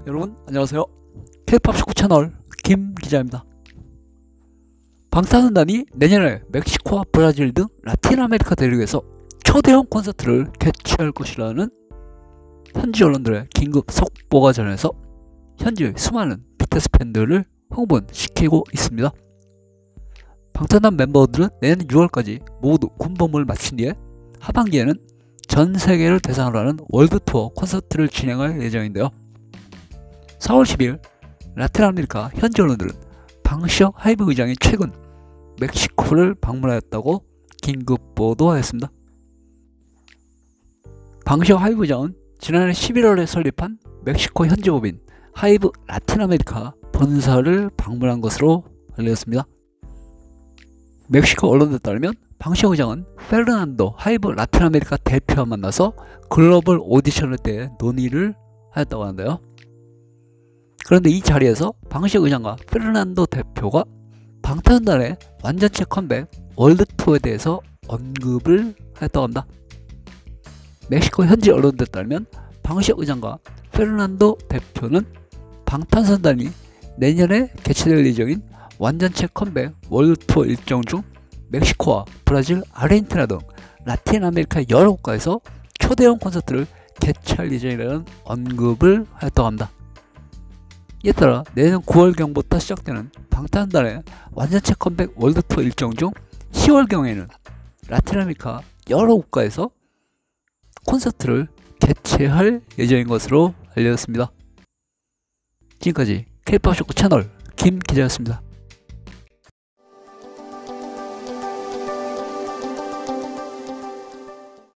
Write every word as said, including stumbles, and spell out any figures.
여러분 안녕하세요. 케이팝 축구 채널 김 기자입니다. 방탄소년단이 내년에 멕시코와 브라질 등 라틴 아메리카 대륙에서 초대형 콘서트를 개최할 것이라는 현지 언론들의 긴급 속보가 전해서 현지 수많은 비티에스 팬들을 흥분시키고 있습니다. 방탄소년단 멤버들은 내년 유월까지 모두 군복무를 마친 뒤에 하반기에는 전 세계를 대상으로 하는 월드 투어 콘서트를 진행할 예정인데요. 사월 십일 라틴 아메리카 현지 언론들은 방시혁 하이브 의장이 최근 멕시코를 방문하였다고 긴급 보도하였습니다. 방시혁 하이브 의장은 지난해 십일월에 설립한 멕시코 현지법인 하이브 라틴 아메리카 본사를 방문한 것으로 알려졌습니다. 멕시코 언론에 따르면 방시혁 의장은 페르난도 하이브 라틴 아메리카 대표와 만나서 글로벌 오디션을 대해 논의를 하였다고 하는데요. 그런데 이 자리에서 방시혁 의장과 페르난도 대표가 방탄소년단의 완전체 컴백 월드 투어에 대해서 언급을 하였다고 합니다. 멕시코 현지 언론들에 따르면 방시혁 의장과 페르난도 대표는 방탄소년단이 내년에 개최될 예정인 완전체 컴백 월드 투어 일정 중 멕시코와 브라질, 아르헨티나 등 라틴 아메리카 여러 국가에서 초대형 콘서트를 개최할 예정이라는 언급을 하였다고 합니다. 이에 따라 내년 구월경부터 시작되는 방탄소년단의 완전체 컴백 월드 투어 일정 중 시월경에는 라틴 아메리카 여러 국가에서 콘서트를 개최할 예정인 것으로 알려졌습니다. 지금까지 케이팝 축구 채널 김 기자였습니다.